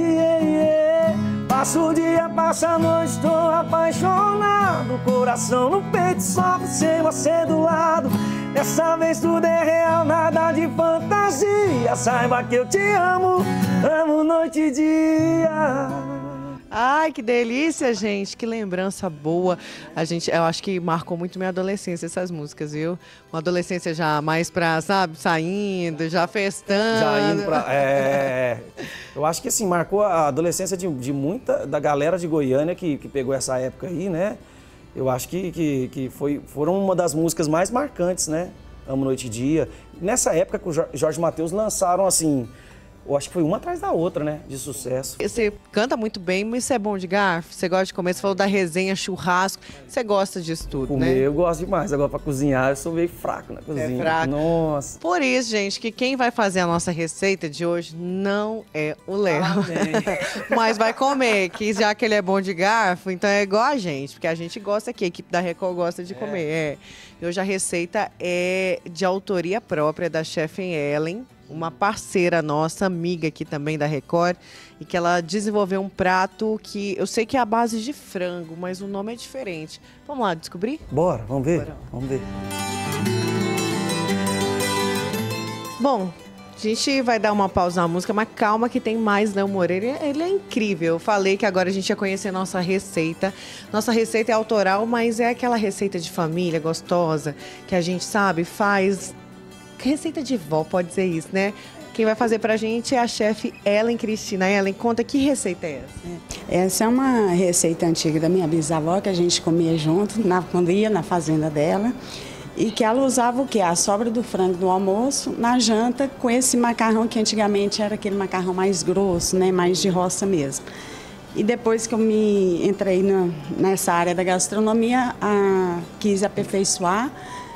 Passo o dia, passa a noite, estou apaixonado. Coração no peito, sofre sem você do lado. Dessa vez tudo é real, nada de fantasia. Saiba que eu te amo, amo noite e dia.
Ai, que delícia, gente. Que lembrança boa. Eu acho que marcou muito minha adolescência essas músicas, viu? Uma adolescência já mais pra, sabe, saindo, já festando.
Já indo pra... Eu acho que assim, marcou a adolescência de muita da galera de Goiânia que pegou essa época aí, né? Eu acho que foram uma das músicas mais marcantes, né? Amo Noite e Dia. Nessa época que o Jorge Mateus lançaram, assim, eu acho que foi uma atrás da outra, né? De sucesso.
Você canta muito bem, mas você é bom de garfo? Você gosta de comer? Você falou da resenha, churrasco. Você gosta disso tudo, né?
Eu gosto demais. Agora, pra cozinhar, eu sou meio fraco na cozinha.
É fraco.
Nossa.
Por isso, gente, que quem vai fazer a nossa receita de hoje não é o Léo. Mas vai comer, que já que ele é bom de garfo, então é igual a gente. Porque a gente gosta aqui, a equipe da Record gosta de comer. E hoje a receita é de autoria própria da chefe Ellen, uma parceira nossa, amiga aqui também da Record, e que ela desenvolveu um prato que eu sei que é a base de frango, mas o nome é diferente. Vamos lá descobrir?
Bora, vamos ver? Vamos ver.
Bom, a gente vai dar uma pausa na música, mas calma que tem mais Léo Moreira. Ele é incrível. Eu falei que agora a gente ia conhecer nossa receita. Nossa receita é autoral, mas é aquela receita de família gostosa, que a gente sabe, faz... Receita de vó, pode dizer isso, né? Quem vai fazer pra gente é a chefe Ellen Cristina. Ellen, conta que receita é essa?
Essa é uma receita antiga da minha bisavó, que a gente comia junto quando ia na fazenda dela. E que ela usava o quê? A sobra do frango do almoço, na janta, com esse macarrão que antigamente era aquele macarrão mais grosso, né? Mais de roça mesmo. E depois que eu entrei nessa área da gastronomia, quis aperfeiçoar.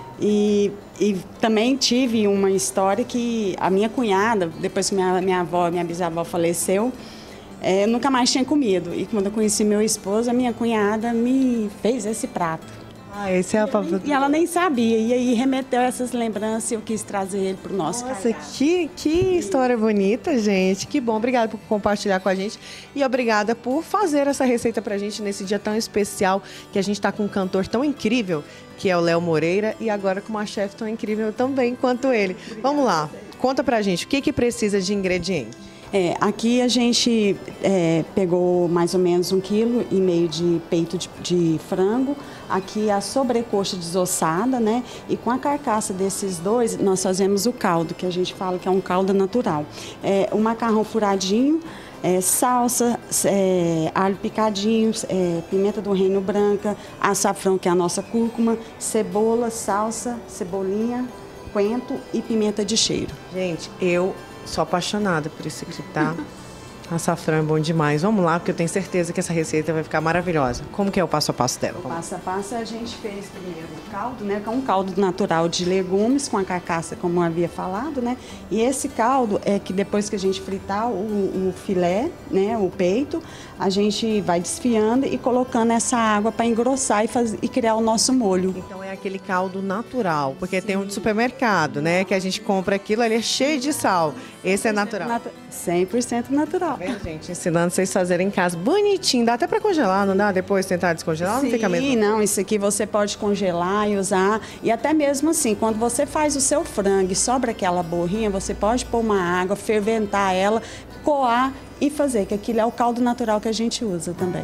E também tive uma história que a minha cunhada, depois que minha bisavó faleceu, eu nunca mais tinha comido. E quando eu conheci meu esposo, a minha cunhada me fez esse prato.
Esse é a palavra.
E ela nem sabia, e aí remeteu essas lembranças e eu quis trazer ele para o nosso
Nossa, que história bonita, gente. Que bom, obrigada por compartilhar com a gente e obrigada por fazer essa receita pra gente nesse dia tão especial que a gente tá com um cantor tão incrível, que é o Léo Moreira, e agora com uma chefe tão incrível também quanto ele. Vamos lá, conta pra gente, o que precisa de ingrediente?
Aqui a gente pegou mais ou menos 1,5 kg de peito de frango, aqui a sobrecoxa desossada, né? E com a carcaça desses dois, nós fazemos o caldo, que a gente fala que é um caldo natural. O macarrão furadinho, salsa, alho picadinho, pimenta do reino branca, açafrão, que é a nossa cúrcuma, cebola, salsa, cebolinha, coentro e pimenta de cheiro.
Gente, eu sou apaixonada por isso aqui, tá? Açafrão é bom demais. Vamos lá, porque eu tenho certeza que essa receita vai ficar maravilhosa. Como que é o passo a passo dela?
O passo a passo a gente fez primeiro o caldo, né? Que é um caldo natural de legumes com a carcaça, como eu havia falado, né? E esse caldo é que depois que a gente fritar o filé, né? O peito, a gente vai desfiando e colocando essa água para engrossar e criar o nosso molho.
Então é aquele caldo natural, porque tem um de supermercado, né? Que a gente compra aquilo, ele é cheio de sal. Esse é natural.
100% natural.
Vem, gente, ensinando vocês a fazerem em casa. Bonitinho. Dá até para congelar, não dá? Depois tentar descongelar?
Sim,
não fica mesmo?
Não, isso aqui você pode congelar e usar. E até mesmo assim, quando você faz o seu frango e sobra aquela borrinha, você pode pôr uma água, ferventar ela, coar e fazer, que aquilo é o caldo natural que a gente usa também.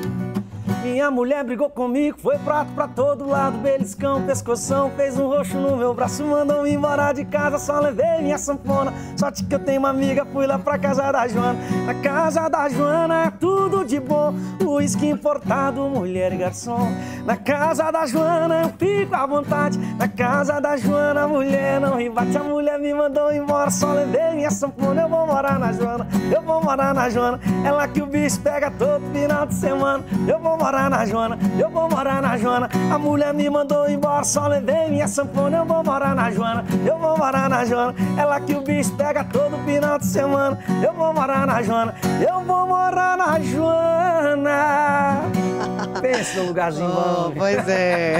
Minha mulher brigou comigo, foi prato pra todo lado, beliscão, pescoção, fez um roxo no meu braço, mandou-me embora de casa, só levei minha sanfona. Sorte que eu tenho uma amiga, fui lá pra casa da Joana. Na casa da Joana é tudo de bom, uísque importado, mulher e garçom. Na casa da Joana eu fico à vontade, na casa da Joana a mulher não rebate. A mulher me mandou embora, só levei minha sanfona. Eu vou morar na Joana, eu vou morar na Joana, é lá que o bicho pega todo final de semana. Eu vou morar na Joana, eu vou morar na Joana. A mulher me mandou embora, só levei minha sanfona. Eu vou morar na Joana, eu vou morar na Joana, é lá que o bicho pega todo final de semana. Eu vou morar na Joana, eu vou morar na Joana. Pensa no lugarzinho bom.
Pois é.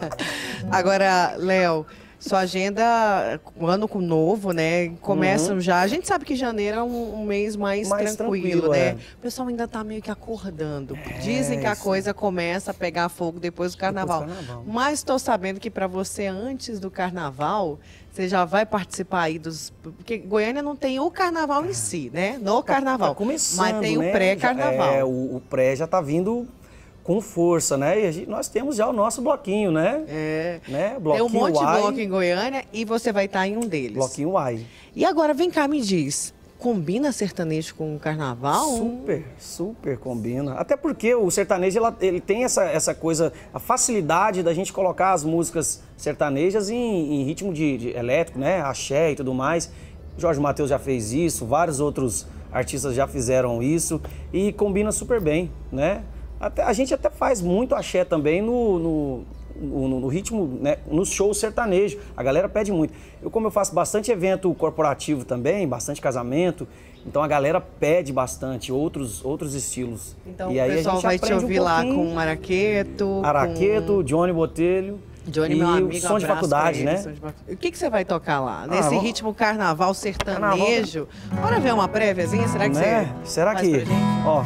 Agora, Léo, sua agenda, ano novo, né? Começam já. A gente sabe que janeiro é um mês mais tranquilo, né? O pessoal ainda tá meio que acordando. Dizem que a coisa começa a pegar fogo depois do carnaval. Mas estou sabendo que para você, antes do carnaval, Você já vai participar aí dos... Porque Goiânia não tem o carnaval em si, né? No carnaval.
Tá começando,
mas tem
né?
o pré-carnaval.
O pré já tá vindo com força, né? E nós temos já o nosso bloquinho, né? Né? Bloquinho
tem um monte de
Y,
bloco em Goiânia e você vai estar em um deles.
Bloquinho Y.
E agora, vem cá, me diz. Combina sertanejo com o carnaval?
Super combina. Até porque o sertanejo ele tem essa coisa, a facilidade da gente colocar as músicas sertanejas em ritmo de elétrico, né? Axé e tudo mais. Jorge Mateus já fez isso, vários outros artistas já fizeram isso e combina super bem, né? A gente até faz muito axé também no ritmo, né, nos shows sertanejos. A galera pede muito. Como eu faço bastante evento corporativo também, bastante casamento, então a galera pede bastante outros estilos.
Então
e aí
o pessoal
a gente
vai te ouvir lá com
Araqueto,
com...
Johnny Botelho.
Johnny,
e
meu amigo,
som de faculdade, né?
O que você vai tocar lá? Nesse ritmo carnaval sertanejo? Bora ver uma préviazinha? Será que você
Será que? Ó.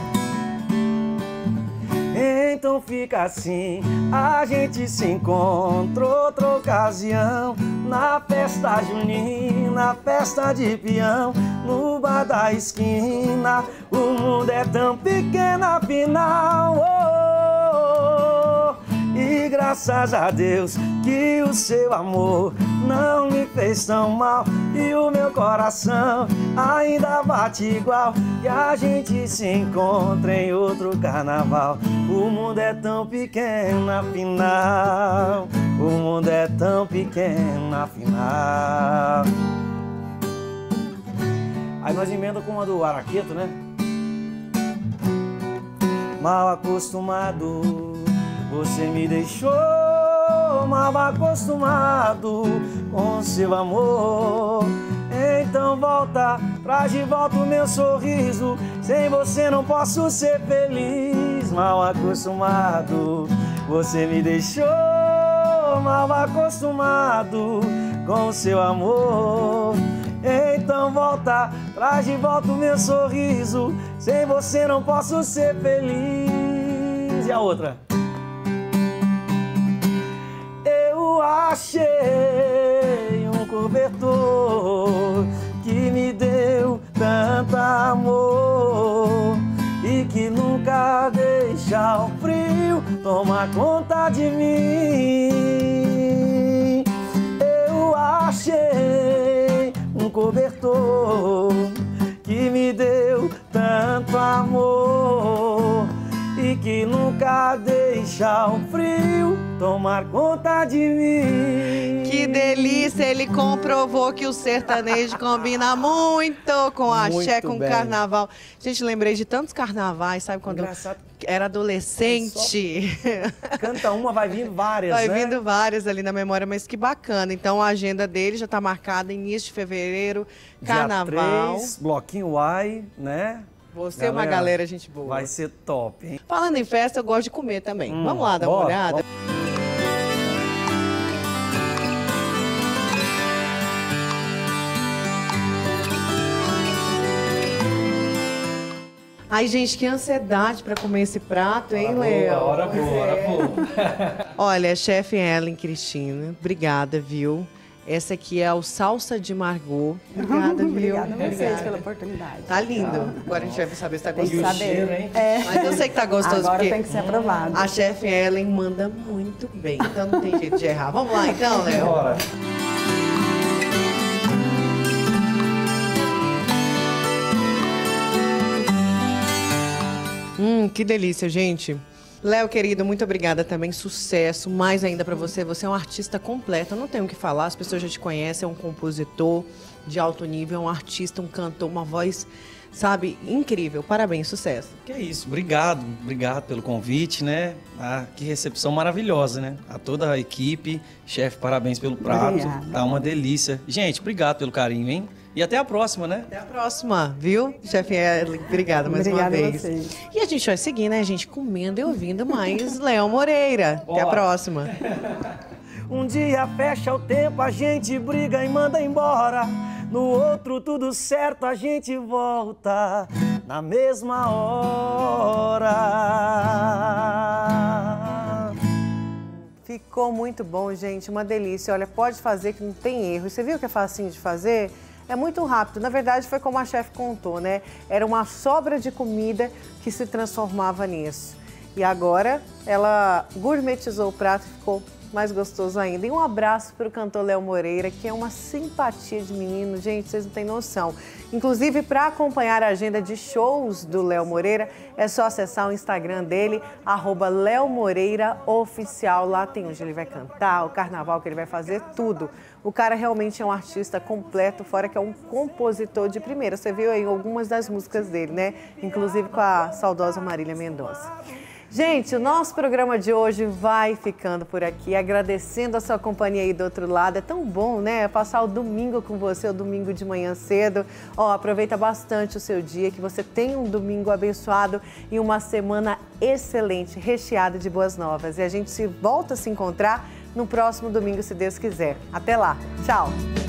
Então fica assim, a gente se encontra outra ocasião, na festa junina, festa de peão, no bar da esquina, o mundo é tão pequeno afinal. E graças a Deus que o seu amor não me fez tão mal, e o meu coração ainda bate igual, que a gente se encontra em outro carnaval. O mundo é tão pequeno afinal, o mundo é tão pequeno afinal. Aí nós emendamos com uma do Araqueto, né? Mal acostumado, você me deixou mal acostumado com seu amor. Então volta, traz de volta o meu sorriso. Sem você não posso ser feliz. Mal acostumado, você me deixou mal acostumado com seu amor. Então volta, traz de volta o meu sorriso. Sem você não posso ser feliz. E a outra? Eu achei um cobertor que me deu tanto amor e que nunca deixa o frio tomar conta de mim. Eu achei um cobertor que me deu tanto amor e que nunca deixa o frio tomar conta de mim.
Que delícia! Ele comprovou que o sertanejo combina muito com axé, com carnaval. Gente, lembrei de tantos carnavais, sabe? Quando eu era adolescente.
Canta uma, vai vindo várias,
vai
né?
Vai vindo várias ali na memória, mas que bacana. Então, a agenda dele já está marcada, início de fevereiro, carnaval.
Dia 3, bloquinho Y, né?
Você é uma galera, gente boa.
Vai ser top, hein?
Falando em festa, eu gosto de comer também. Vamos lá dar uma olhada? Ai, gente, que ansiedade para comer esse prato, hein, Léo?
Hora boa.
Olha, chefe Ellen Cristina, obrigada, viu? Essa aqui é o salsa de Margot. Obrigada, viu?
Obrigada a vocês pela oportunidade.
Tá lindo. Agora a gente vai saber se tá gostoso.
Tem que saber, hein?
Mas eu sei que tá gostoso.
Agora tem que ser aprovado.
A chefe Ellen manda muito bem, então não tem jeito de errar. Vamos lá, então, Léo?
Bora.
Que delícia, gente. Léo, querido, muito obrigada também. Sucesso, mais ainda para você. Você é um artista completo, eu não tenho o que falar. As pessoas já te conhecem, é um compositor de alto nível, um artista, um cantor, uma voz, sabe, incrível. Parabéns, sucesso.
Que é isso, obrigado pelo convite, né? Que recepção maravilhosa, né? A toda a equipe, chefe, parabéns pelo prato.
Obrigada.
Tá uma delícia. Gente, obrigado pelo carinho, hein? E até a próxima, né?
Até a próxima, viu? Chefe Ellen, obrigada mais uma vez. A vocês. E a gente vai seguir, né, gente? Comendo e ouvindo mais Léo Moreira. Até a próxima.
Um dia fecha o tempo, a gente briga e manda embora. No outro tudo certo, a gente volta na mesma hora.
Ficou muito bom, gente, uma delícia. Olha, pode fazer que não tem erro. Você viu que é facinho de fazer? É muito rápido. Na verdade, foi como a chefe contou, né? Era uma sobra de comida que se transformava nisso. E agora ela gourmetizou o prato e ficou mais gostoso ainda. E um abraço para o cantor Léo Moreira, que é uma simpatia de menino, gente, vocês não têm noção. Inclusive, para acompanhar a agenda de shows do Léo Moreira, é só acessar o Instagram dele, @LeoMoreiraOficial. Lá tem onde ele vai cantar, o carnaval que ele vai fazer, tudo. O cara realmente é um artista completo, fora que é um compositor de primeira. Você viu aí algumas das músicas dele, né? Inclusive com a saudosa Marília Mendonça. Gente, o nosso programa de hoje vai ficando por aqui, agradecendo a sua companhia aí do outro lado. É tão bom, né? Passar o domingo com você, o domingo de manhã cedo. Ó, aproveita bastante o seu dia, que você tenha um domingo abençoado e uma semana excelente, recheada de boas novas. E a gente volta a se encontrar no próximo domingo, se Deus quiser. Até lá. Tchau!